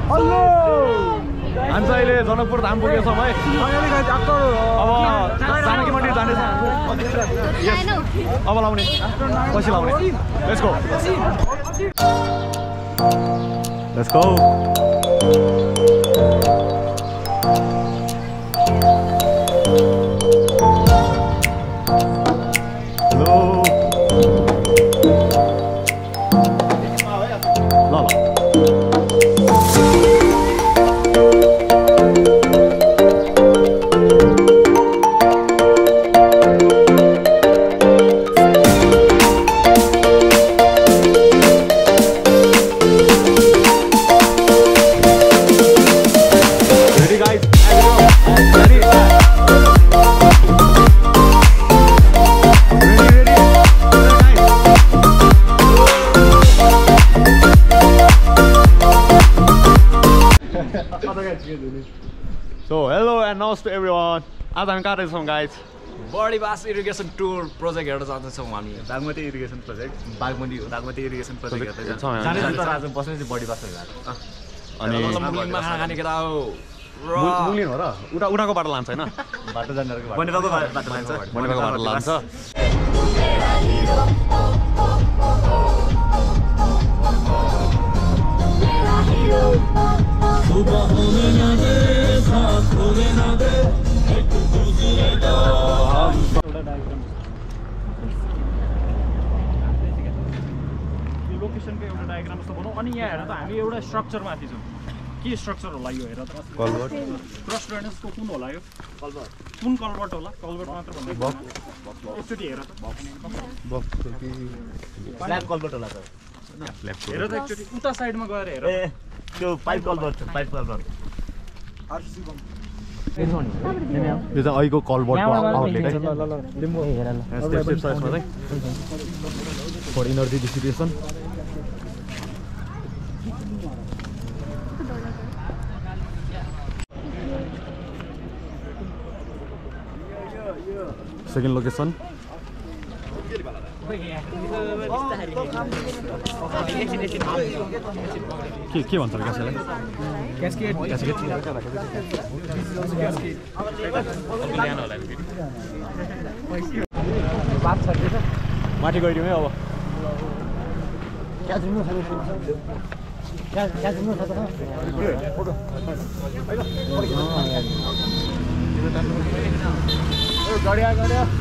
हामी चाहिँ अहिले जनकपुर धाम पुगेछौँ है। अब जानकी मन्दिर जानेछ। अब लाउने पछि लाउने। Let's go. Let's go. So hello and namaste everyone. आज हामी कहाँ रहेछौँ guys? बडी बास इरिगेसन टुर प्रोजेक्ट हेर्न जाँदैछौँ हामी। Bagmati irrigation project irrigation project हेर्दैछौँ हामी। आज बस्ने चाहिँ बडी बास गएको। अनि मुलिङमा खाना खाने केटा हो। मुलिङ हो र? उठाको बाटो लान्छ हैन? बाटो जानेरको बनेपाको बाटो लान्छ। बनेपाको बाटो लान्छ। लोकेसनको एउटा डायग्राम जस्तो बनाऊ अनि यहाँ हेर त हामी एउटा स्ट्रक्चर माथि छौँ के स्ट्रक्चर होला यो हेर त कल्भर्ट क्रस ड्रेनेजको कुन होला यो कल्भर्ट कुन कल्भर्ट होला कल्भर्ट मात्र भन्नु एकचोटि हेर त स्ल्याब कल्भर्ट होला त हेर त एकचोटि उता साइडमा गएर हेर ए त्यो पाइप कल्भर्ट आरसीसी बम यो चाहिँ अहिलेको कल्भर्टको आउटलेट है लिम्बू हेर ल स्टेप साइजमा चाहिँ for energy distribution second location के भन्छ ग्यासलाई क्यास्केट माथि गइदिउँ है अब गड्या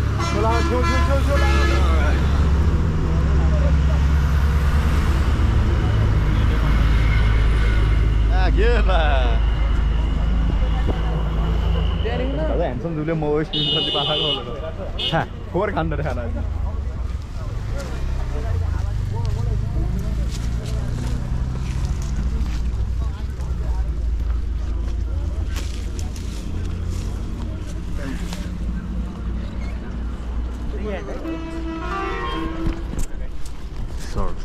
ह्यान्डसम दुले म स्क्रिन पाखाको फोहोर खानु खाना Sorry.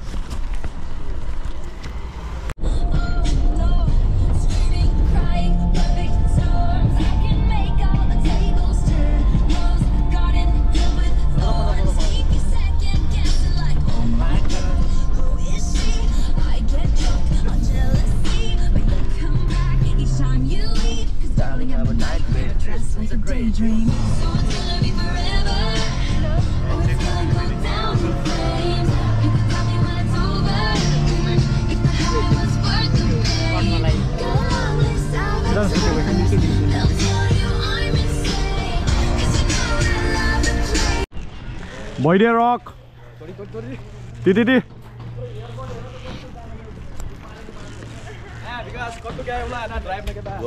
Boy rock. Titi. because kau tu gaya ulah nak drive nak kita.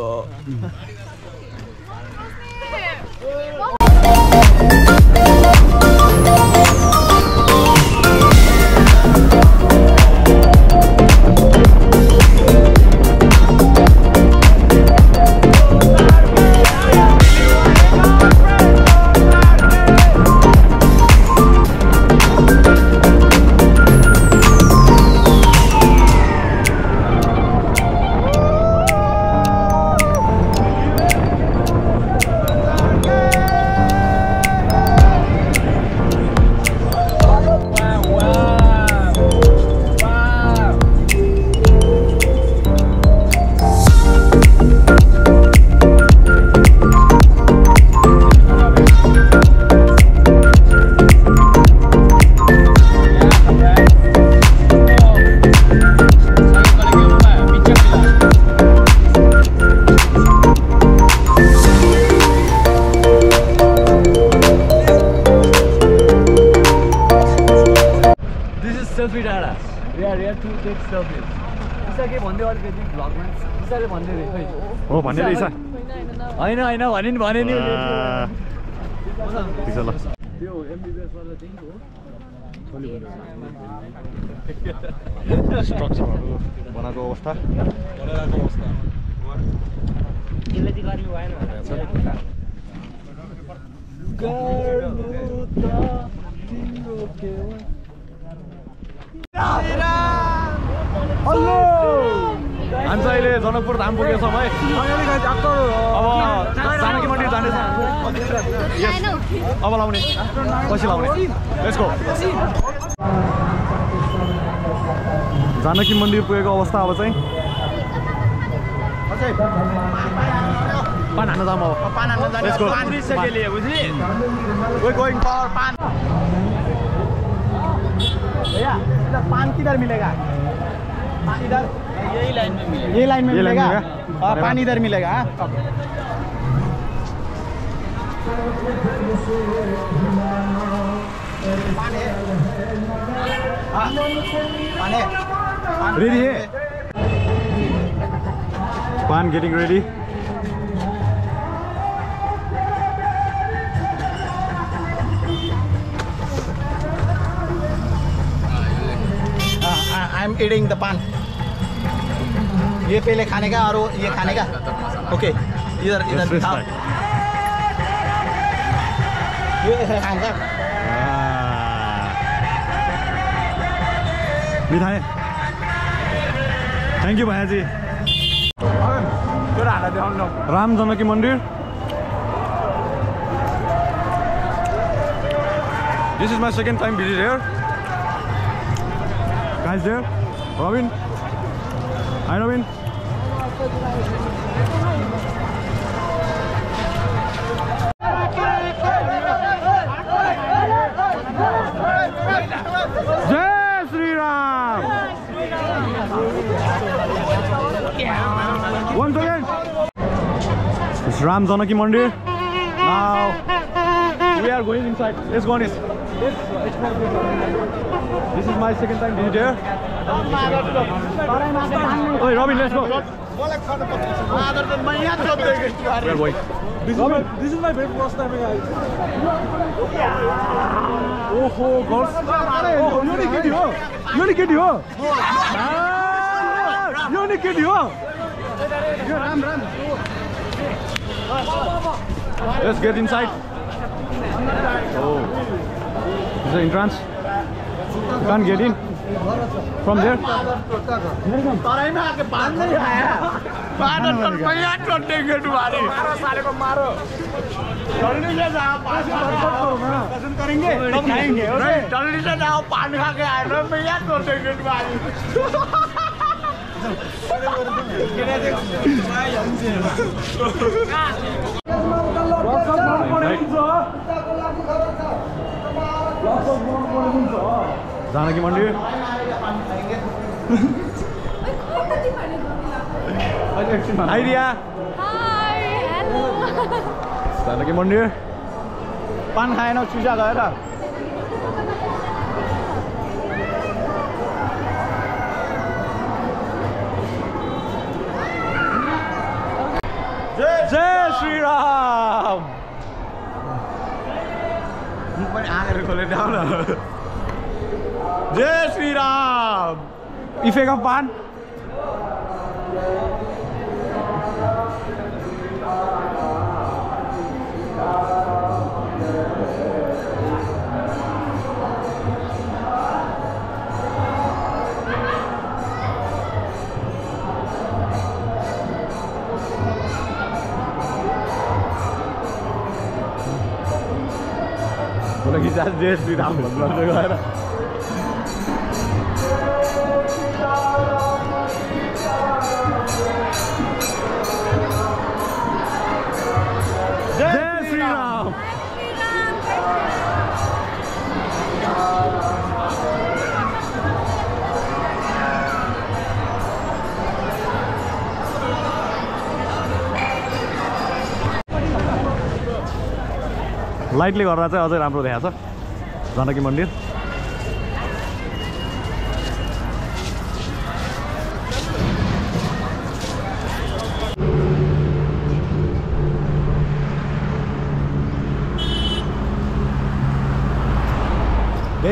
के भन्दै अलिकति भ्लगमा इसाले भन्दै रे खै हो भन्ने रहेछ हैन हैन भने नि ठिक छ ल त्यो एमबीबीएस वाला चाहिँ हो स्ट्रक्चरहरू बनाएको अवस्था यसले चाहिँ गर्नु भएन हेलो हामी चाहिँ अहिले जनकपुर धाम पुगेछौँ है अब जानकी मन्दिर जानेछ अब लाउने पछि लाउने लेट्स गो जानकी मन्दिर पुगेको अवस्था अब चाहिँ पान हान्न जाऊँ अब पान हान्न जाने लेट्स गो पान के लिए बुझली वी गोइंग फॉर पान भैया इधर पान किधर मिलेगा पान इधर यही लाइन में मिलेगा ये लाइन में ये लाइन मिलेगा में और पान इधर मिलेगा रेडी है पान getting ready I am eating the paan ये पहले खाने का और ये खाने का ओके इधर इधर खाओ ये खाने का मिठाई थैंक यू भैया जी राम जानकी मंदिर This is my second time visit here. Guys there, Robin. Hi Robin. Jai Shri Ram. Once again. It's Ram Janaki Mandir. Now we are going inside. Let's go on this. This is my second time visit here. Hey Robin, let's go. We are going. This is my very first time, guys. Oh, girls. Oh, you only get you. You only get you. You only get you. Let's get inside. Oh, this is the entrance. You can't get in from there. Janaki Mandir. Hi Ria. Hi, hello. Janaki Mandir. पान खाएन चुसा गएर Jai Shri Ram. Jai Shri Ram. Effect of pan. Lagi Jai Shri Ram भन्नु गएर Jai Shri Ram. लाइटले गर्दा चाहिँ अझै राम्रो देखाछ जानकी मन्दिर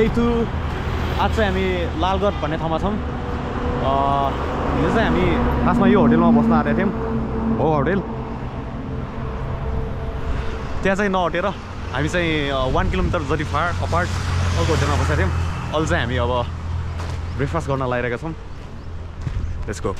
Day 2 आज चाहिँ हामी लालगढ भन्ने ठाउँमा छौँ। हिजो चाहिँ हामी खासमा यो होटेलमा बस्न आएका थियौँ, हो होटेल। त्यहाँ चाहिँ नहटेर हामी चाहिँ 1 किलोमिटर जति फार अपार्ट अर्को होटेलमा बसेका थियौँ। अहिले चाहिँ हामी अब ब्रेकफास्ट गर्न लागिरहेका छौँ। Let's go.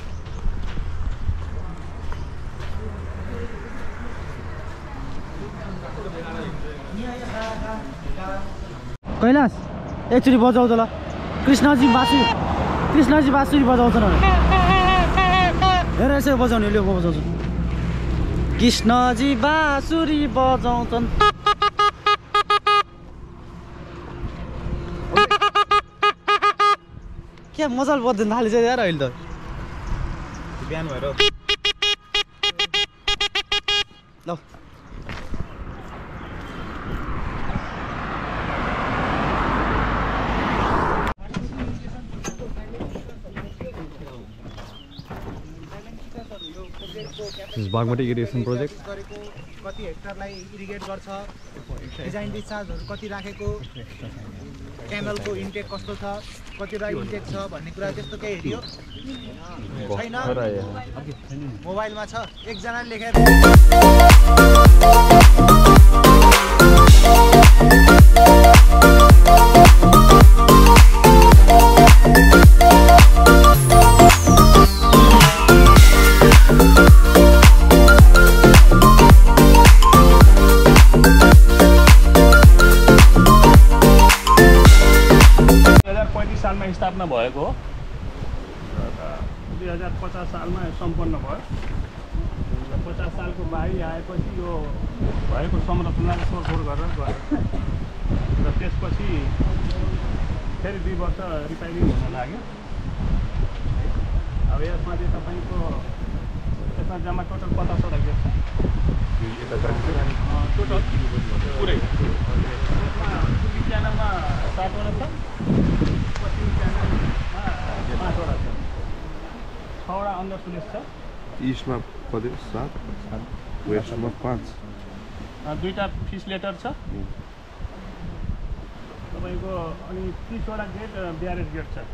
कैलाश एकचोटि बजाउँछ ल। कृष्णजी बाँसुरी बजाउँछन् हेर यसो बजाउने लियो म बजाउँछु। कृष्णजी बाँसुरी बजाउँछन्। के मजाले बज्दैन थालेछ यार अहिले त। बिहान भएर ल बागमती इरिगेसन प्रोजेक्ट कति हेक्टरलाई इरिगेट गर्छ, डिजाइन डिस्चार्जहरू कति राखेको, क्यानलको इन्टेक कस्तो छ, कतिवटा इन्टेक छ भन्ने कुरा त्यस्तो केही हेरियो छैन। मोबाइलमा छ, एकजनाले लेखेर स्थापना भएको हो। 2050 सालमा सम्पन्न भयो। 50 सालको बाढी आएपछि यो भएको संरचनालाई सोधखोज गरेर गयो र त्यसपछि फेरि 2 वर्ष रिपेयरिङ हुन लाग्यो। अब यसमा चाहिँ तपाईँको यसमा जम्मा टोटल 50वटा गेट छ। टोटल पुरै यसमा च्यानलमा 7वटा छ, पश्चिम च्यानलमा 5वटा छ, 6वटा अन्डर सुलेस छ। ईस्टमा 7, वेस्टमा 5, 2टा फिस लेटर छ तपाईँको। अनि 30वटा गेट ब्यारेज गेट छ।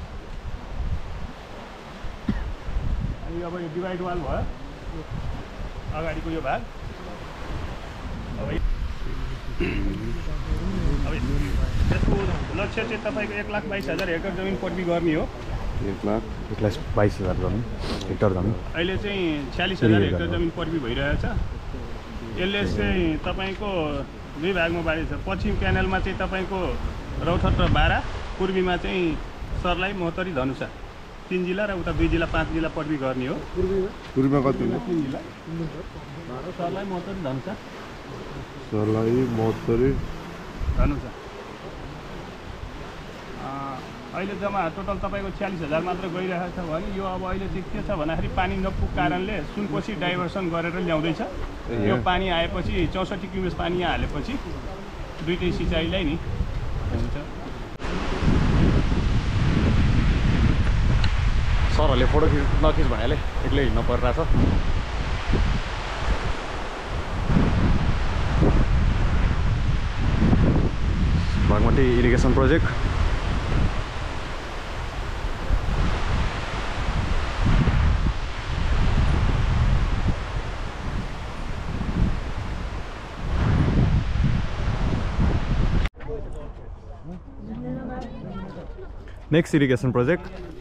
अनि अब यो डिभाइड वाल भयो अगाडिको यो भाग। अब यसको लक्ष्य चाहिँ तपाईँको 1,22,000 हेक्टर जमिन पट्टी गर्ने हो। 1,22,000 जमिन हेक्टर जमिन अहिले चाहिँ 46,000 हेक्टर जमिन पट्टी भइरहेछ। यसले चाहिँ तपाईँको 2 भागमा बाँडेको छ। पश्चिम क्यानलमा चाहिँ तपाईँको रौथट र बारा, पूर्वीमा चाहिँ सर्लाही, महोत्तरी, धनुषा 3 जिल्ला र उता 2 जिल्ला 5 जिल्ला पट्टी गर्ने हो। पूर्वीमा कति? 3 जिल्ला सर्लाही, महोत्तरी, धनुषा। सर्लाही, महोत्तरी, धनुषा। अहिले जम्मा टोटल तपाईँको 46,000 मात्र गइरहेको छ भने यो अब अहिले चाहिँ के छ भन्दाखेरि पानी नपुग कारणले सुनकोशी डाइभर्सन गरेर ल्याउँदैछ। यो पानी आएपछि 64 क्युमेस पानी यहाँ हालेपछि दुईटै सिँचाइलाई नि हुन्छ। सरहरूले फोटो नखिच भन्नाले एक्लै हिँड्नु परिरहेछ। Bagmati irrigation project next irrigation project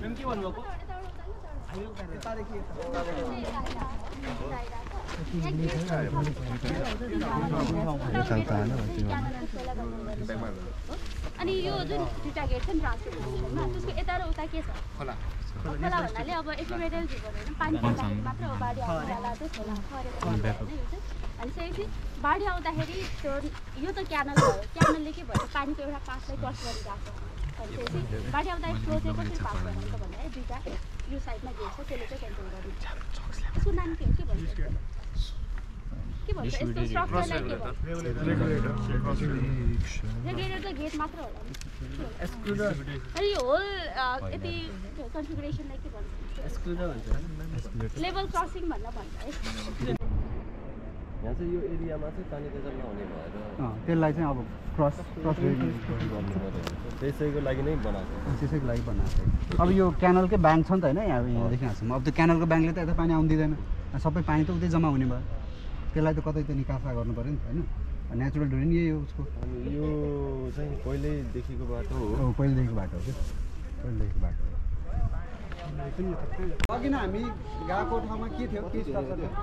अनि यो जुन दुईटा गेट छ नि ट्रान्सपोर्टेसनमा त्यसको यता र उता के छ खोला भन्नाले अब एक्टिभेटेड के गर्दैन पानी पर्दाखेरि मात्र हो बाढी आउँदा चाहिँ खोला खरेर अनि त्यसपछि बाढी आउँदाखेरि त्यो यो त क्यानल भयो क्यानलले के भन्छ पानीको एउटा पासलाई क्रस गरिरहेको अनि त्यसपछि बाढी आउँदा फ्लो चाहिँ कसरी पास गर्छ भन्दाखेरि दुईटा यो साइडमा गेट छ त्यसले चाहिँ कन्ट्रोल गरिन्छ यसको नाम के भन्छ के भन्छ यस्तो स्ट्रक्चरलाई के भन्छ रेगुलेटर त गेट मात्र होला नि अनि यो होल यति कन्फिगरेसनलाई के भन्छ लेभल क्रसिङ भन्न भन्छ है यहाँ चाहिँ यो एरियामा चाहिँ पानी तेजाब नहुने भएर त्यसलाई चाहिँ अब क्रस ड्रेनेज गर्नु पर्यो त्यसैको लागि नै बनाएको त्यसैको लागि बनाएको अब यो क्यानलकै ब्याङ्क छ नि त होइन यहाँदेखि यहाँसम्म अब त्यो क्यानलको ब्याङ्कले त यता पानी आउनु दिँदैन सबै पानी त उतै जम्मा हुने भयो त्यसलाई त कतै त निकासा गर्नु पऱ्यो नि त होइन नेचुरल ड्रेन यही हो उसको अनि यो चाहिँ पहिल्यैदेखिको बाटो हो पहिलेदेखिको बाटो हो क्या पहिलेदेखिको बाटो अघि नै हामी गएको ठाउँमा के थियो के स्ट्रक्चर थियो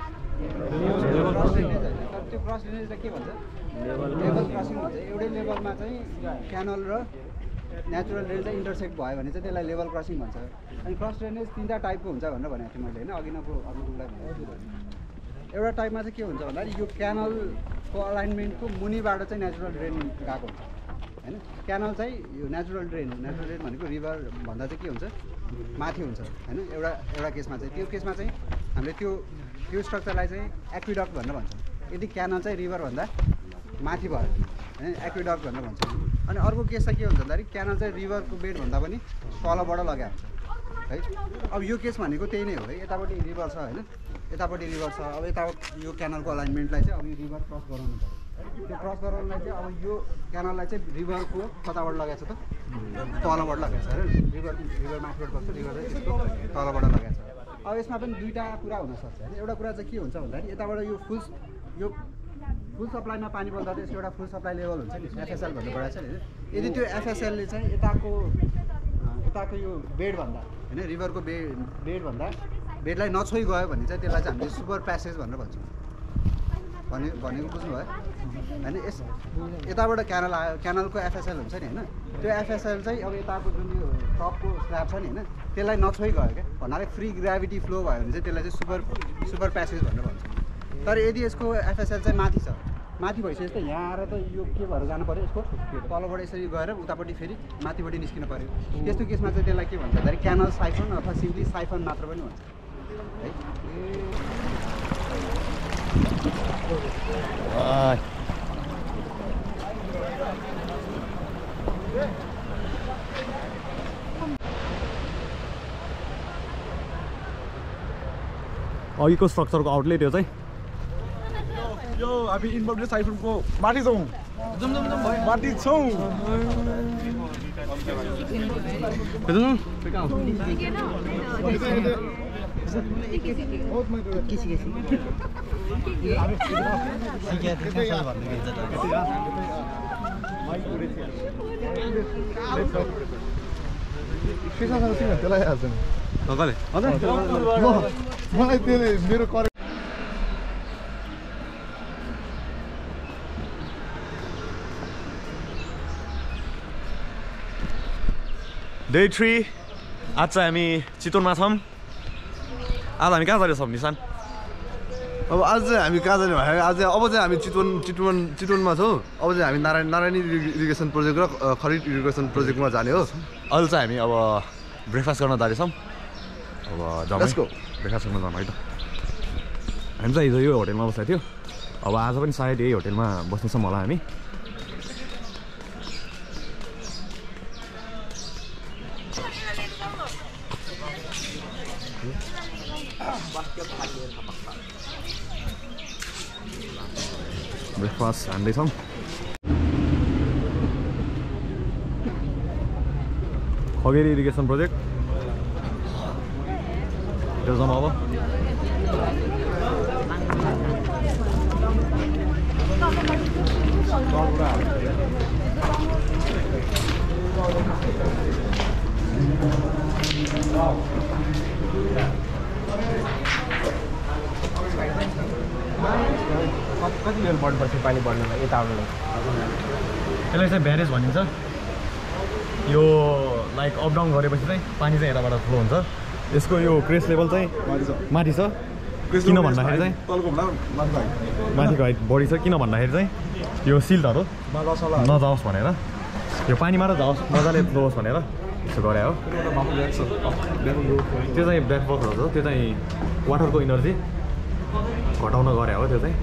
त्यो क्रस ड्रेनेजलाई के भन्छ लेभल क्रसिङ भन्छ एउटै लेभलमा चाहिँ क्यानल र नेचुरल ड्रेन चाहिँ इन्टरसेक्ट भयो भने चाहिँ त्यसलाई लेभल क्रसिङ भन्छ अनि क्रस ड्रेनेज 3टा टाइपको हुन्छ भनेर भनेको थिएँ मैले होइन अघि अनुकूललाई भनेको एउटा टाइपमा चाहिँ के हुन्छ भन्दाखेरि यो क्यानलको अलाइनमेन्टको मुनिबाट चाहिँ नेचुरल ड्रेन गएको हुन्छ होइन क्यानल चाहिँ यो नेचुरल ड्रेन भनेको रिभर भन्दा चाहिँ के हुन्छ माथि हुन्छ होइन एउटा केसमा चाहिँ त्यो केसमा चाहिँ हामीले त्यो स्ट्रक्चरलाई चाहिँ एक्विडक्ट भनेर भन्छौँ यदि क्यानल चाहिँ रिभरभन्दा माथि भयो होइन एक्विडक्ट भनेर भन्छौँ अनि अर्को केस चाहिँ के हुन्छ भन्दाखेरि क्यानल चाहिँ रिभरको बेडभन्दा पनि तलबाट लगाएको हुन्छ है अब यो केस भनेको त्यही नै हो है यतापट्टि रिभर छ होइन यतापट्टि रिभर छ अब यता यो क्यानलको अलाइनमेन्टलाई चाहिँ अब यो रिभर क्रस गराउनु पऱ्यो त्यो क्रस गराउनलाई चाहिँ अब यो क्यानललाई चाहिँ रिभरको कताबाट लगाएको छ त तलबाट लगाएको छ अरे रिभर माथिबाट गर्छ रिभर चाहिँ त्यसको तलबाट लगाएको छ अब यसमा पनि दुईवटा कुरा हुनसक्छ होइन एउटा कुरा चाहिँ के हुन्छ भन्दाखेरि यताबाट यो फुल सप्लाईमा पानी पर्दा त यसको एउटा फुल सप्लाई लेभल हुन्छ नि एफएसएल भन्नु परेको छ नि यदि त्यो एफएसएलले चाहिँ यताको यो बेडभन्दा होइन रिभरको बेडभन्दा बेडलाई नछोइ गयो भने चाहिँ त्यसलाई चाहिँ हामीले सुपर प्यासेज भनेर भन्छौँ भनेको बुझ्नुभयो होइन यताबाट क्यानल आयो क्यानलको एफएसएल हुन्छ नि होइन त्यो एफएसएल चाहिँ अब यताको जुन यो टपको स्ल्याब छ नि होइन त्यसलाई नछोइ गयो क्या भन्नाले फ्री ग्राभिटी फ्लो भयो भने चाहिँ त्यसलाई चाहिँ सुपर प्यासेज भनेर भन्छौँ तर यदि यसको एफएसएल चाहिँ माथि छ माथि भइसकेपछि त यहाँ आएर त यो के भएर जानु पऱ्यो यसको तलबाट यसरी गएर उतापट्टि फेरि माथिपट्टि निस्किनु पऱ्यो त्यस्तो केसमा चाहिँ त्यसलाई के भन्छ भन्दाखेरि क्यानल साइफन अथवा सिम्पली साइफन मात्र पनि भन्छ है अघिको स्ट्रक्चरको आउटलेट यो चाहिँ यो हामी इन्भर्टर साइफनको माथि छौँ माथि छौँ त्यसलाई हाल्छ मलाई त्यसले मेरो डे 3 आज चाहिँ हामी चितवनमा छौँ आज हामी कहाँ जाँदैछौँ निशान अब आज चाहिँ हामी कहाँ जाने भयो आज अब चाहिँ हामी चितवनमा छौँ अब चाहिँ हामी नारायणी इरिगेसन प्रोजेक्ट र खरिद इरिगेसन प्रोजेक्टमा जाने हो अहिले चाहिँ हामी अब ब्रेकफास्ट गर्न जाँदैछौँ अब जाउँ ब्रेकफास्ट गर्न जाउँ है त हामी चाहिँ हिजो यो होटेलमा बसेको थियो अब आज पनि सायद यही होटेलमा बस्नेछौँ होला हामी ब्रेकफास्ट हान्दैछौँ खगेरी इरिगेसन प्रोजेक्ट त्यो जाउँ अब कति बेर बढ्नुपर्छ पानी बढ्नुलाई यताबाट त्यसलाई चाहिँ ब्यारेज भनिन्छ यो लाइक अप डाउन गरेपछि चाहिँ पानी चाहिँ यताबाट फ्लो हुन्छ यसको यो क्रेस्ट लेभल चाहिँ माथि छ किन भन्दाखेरि चाहिँ माथिको हाइट बढी छ किन भन्दाखेरि चाहिँ यो सिल्टहरू नजाओस् भनेर यो पानीमा र जाओस् मजाले फ्लो होस् भनेर यसो गरे हो त्यो चाहिँ ब्याक बक्सहरू हो त्यो चाहिँ वाटरको इनर्जी घटाउन गरे हो त्यो चाहिँ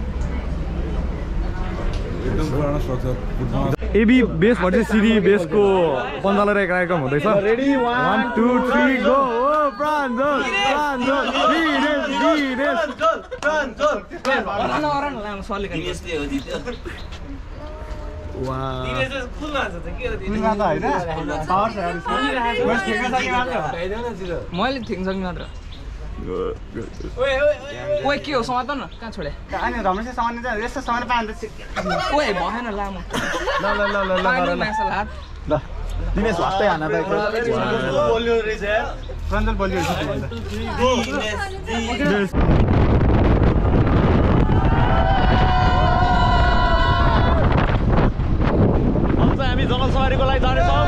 एबी बेसबाट चाहिँ सिडी बेसको पन्जाला रे कार्यक्रम हुँदैछ 1 2 3 गो प्रान्जल मैले ठिक सक्ने मात्र ओए के हो समात न कहाँ छोडे अनि रमेशले सामान यस्तो सामान पाउँदा ओए भएन लामो ल ल ल ल पानी माछा हात ल दिनेश वास्तै हाना त बोल्यो रहेछ रञ्जन बोल्यो हामी जङ्गल सवारीको लागि जानेछौँ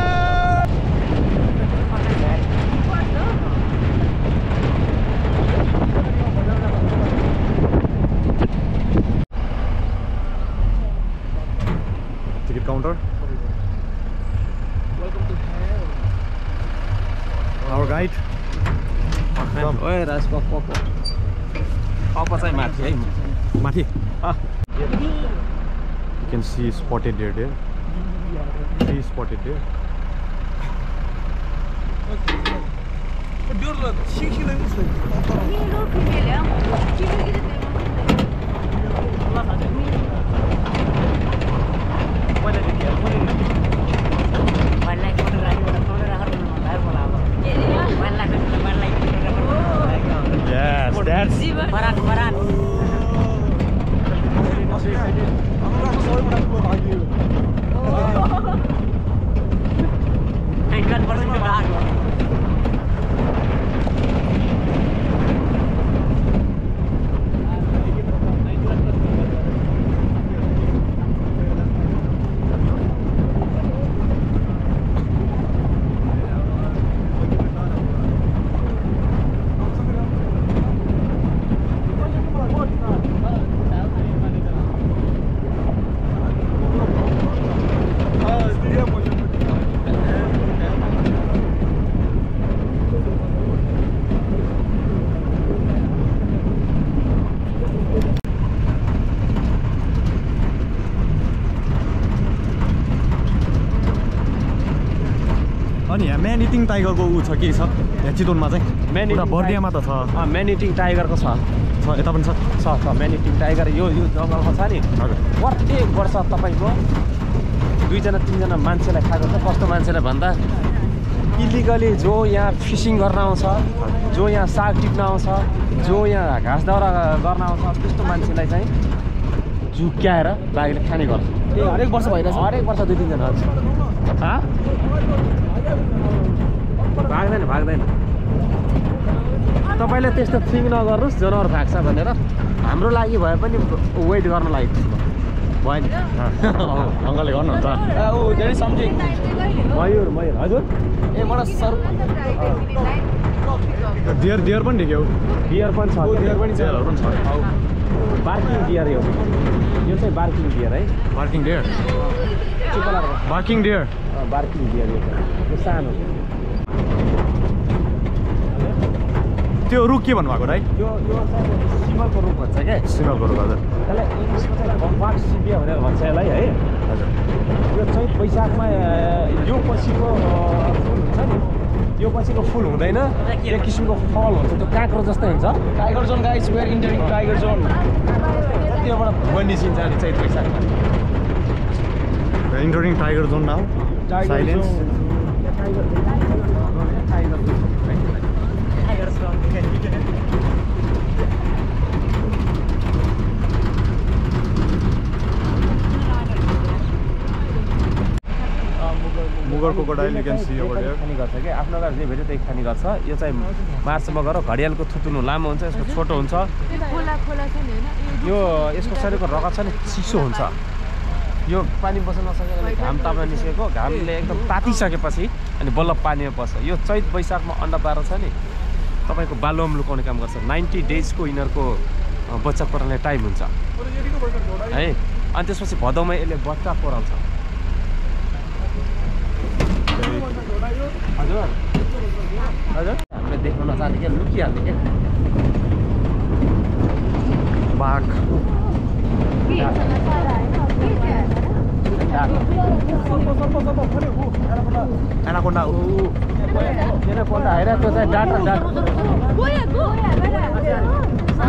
टिकट काउन्टर our guide ओए राज पप चाहिँ माथि है माथि you can see spotted deer there. Three spotted deer. Yes, that's Barat. अनि यहाँ म्यान इटिङ टाइगरको ऊ छ के छ यहाँ चितवनमा चाहिँ पुरा बर्दियामा त छ म्यान इटिङ टाइगरको छ यता पनि छ म्यान इटिङ टाइगर यो जङ्गलमा छ नि प्रत्येक वर्ष तपाईँको 2-3जना मान्छेलाई खाएको छ कस्तो मान्छेलाई भन्दा इलिगली जो यहाँ फिसिङ गर्न आउँछ जो यहाँ साग टिप्न आउँछ जो यहाँ घाँस दाउरा गर्न आउँछ त्यस्तो मान्छेलाई चाहिँ झुक्क्याएर बाघले खाने गर्छ हरेक वर्ष भइरहेछ हरेक वर्ष 2-3जना भाग्दैन तपाईँले त्यस्तो थिङ नगर्नुहोस् जनावर भाग्छ भनेर हाम्रो लागि भए पनि वेट गर्न लागेको छु भयो नि अङ्कलले गर्नुहुन्छ मयूर हजुर ए मलाई सर डियर पनि देख्यो डियर पनि छ डियरहरू पनि छ बार्किङ डियर यो चाहिँ बार्किङ डियर है barking deer barking deer barking deer यो सानो त्यो रुख के भन्नुभएको राइट यो सिमलको रुख भन्छ क्या सिमलको रुख हजुर त्यसलाई इङ्ग्लिसमा चाहिँ बम्बाक सिपिया भनेर भन्छ यसलाई है हजुर यो चैत वैशाखमा यो पछिको फुल हुन्छ नि यो पछिको फुल हुँदैन एक किसिमको फल हुन्छ त्यो काँक्रो जस्तै हुन्छ tiger zone guys we are entering tiger zone त्योबाट भुवा निस्किन्छ अनि चैत वैशाखमा entering tiger zone now silence मुगर crocodile you can see over there खाने गर्छ के आफ्नो घर जे भेट्यो त्यही खाने गर्छ यो चाहिँ मार्चमा गएर घडियालको थुतुनु लामो हुन्छ यसको छोटो हुन्छ यो यसको शरीरको रगत छ नि चिसो हुन्छ यो पानी बस्न नसकेर घाम ताप्न निस्केको घामले एकदम तातिसकेपछि अनि बल्ल पानीमा पस्छ यो चैत वैशाखमा अन्डा पारेर छ नि तपाईँको बालुवाम लुकाउने काम गर्छ 90 डेजको यिनीहरूको बच्चा पराउने टाइम हुन्छ है अनि त्यसपछि भदौमा यसले बच्चा पराउँछ हजुर हजुर हामीले देख्न नचाहने क्या लुकिहाल्ने क्या बाघ एनाकोन्डा एनाकोन्डा हैन त्यो चाहिँ डाटा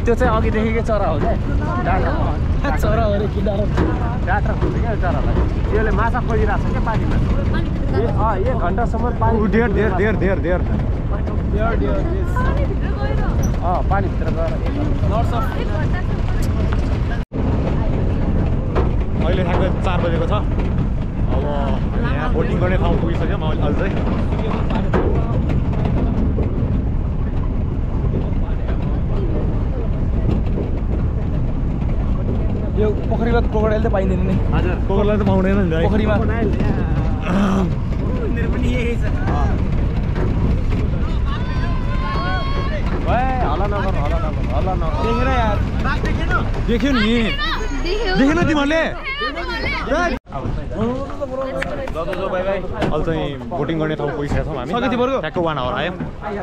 त्यो चाहिँ अघिदेखिकै चरा हो क्या चरा हो रे किन डाँडा खोल्छ क्या चरालाई यसले माछा खोजिरहेको छ क्या पानीमा 1 घन्टासम्म पानी देयर पानीभित्र गएर अहिले ठ्याक्कै 4 बजेको छ अब यहाँ बोटिङ गर्ने ठाउँ पुगिसक्यो अहिले चाहिँ यो पोखरीमा क्रोकोडाइल त पाइँदैन नि हजुर क्रोकोडाइल त पाउँदैन नि पोखरीमा मेरो पनि यही छ हल्ला नगर देखेन यार देख्यो नि देखेन तिमीहरूले अहिले चाहिँ बोटिङ गर्ने ठाउँ पुगिसकेका छौँ हामी ठ्याक्क 1 आवर आयौँ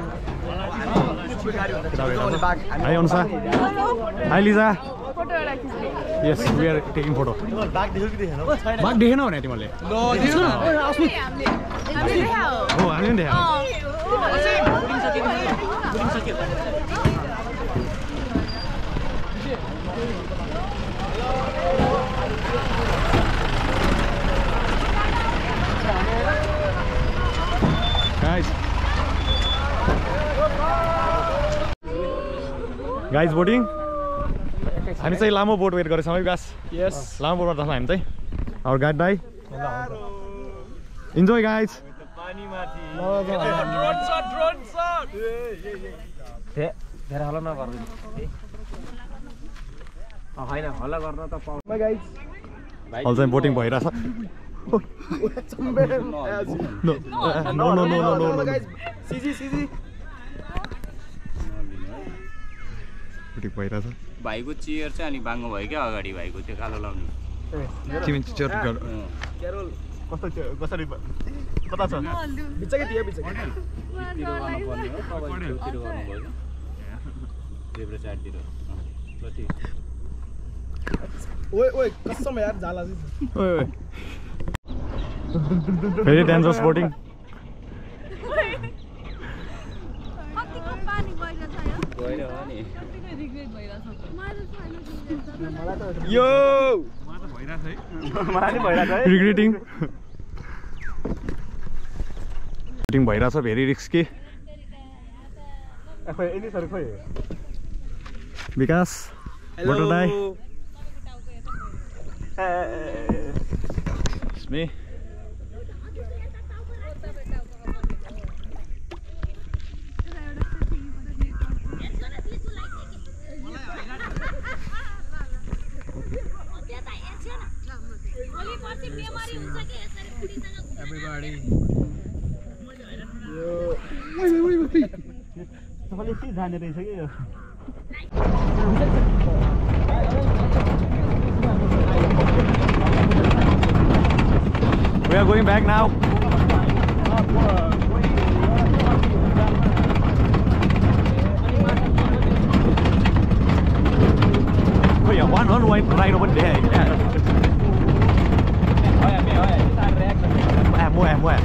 hi Anusha hi Liza yes we are taking photo बाघ देखेन भने तिमीहरूले हो हामीले पनि देखाऊ गाइज बोटिङ हामी चाहिँ लामो बोट वेट गरेछौँ है विकास यस लामो बोट गर्दा हामी चाहिँ आवर गाइड दाइ इन्जोय गाइज धेरै हल्ला नगर्दैन होइन हल्ला गर्न त पाउँदैन अहिले चाहिँ बोटिङ भइरहेछ भइरहेछ भाइको चेयर चाहिँ अनि बाङ्गो भयो क्या अगाडि भाइको त्यो कालो लाउने कसरी कता छ बिचकै थियो बिचकै ओए कसम यार जाला ओए भेरी डेन्जरस बोटिङ यो रिग्रेटिङ बोटिङ भइरहेछ भेरी रिस्की विकास मोटर दाइ me everybody We are going back now. Oh yeah, one on white right over there. Where?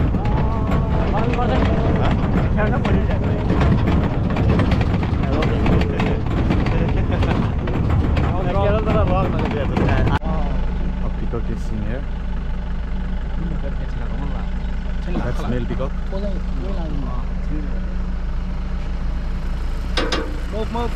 A peacock is in here. That's male peacock. Move.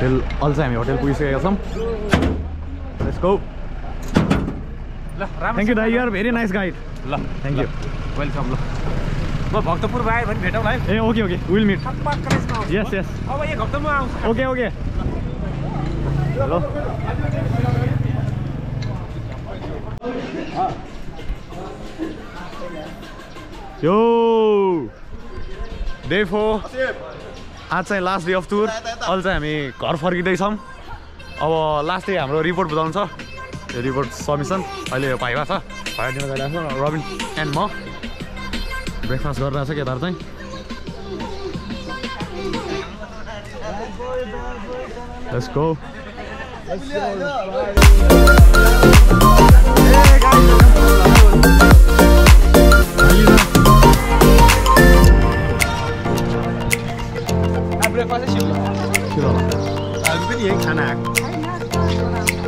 Hotel अहिले चाहिँ हामी hotel पुगिसकेका छौँ let's go ल thank you दाइ you are very nice guide ल thank you welcome ल म भक्तपुरमा आएँ भने भेटौँ है ए okay okay will meet yes yes yes अब एक हप्तामा आउँछु ओके ओके हेलो यो डे 4 आज चाहिँ लास्ट डे अफ टुर अहिले चाहिँ हामी घर फर्किँदैछौँ अब लास्ट डे हाम्रो रिपोर्ट बुझाउँछ यो रिपोर्ट सबमिसन अहिले भाइभा छ भाइ दिन गइरहेको छ रबिन एन्ड म ब्रेकफास्ट गरिरहेको छ केटाहरू चाहिँ लेट्स गो ब्रेकफास्ट के होला हामी पनि यही खाना आएको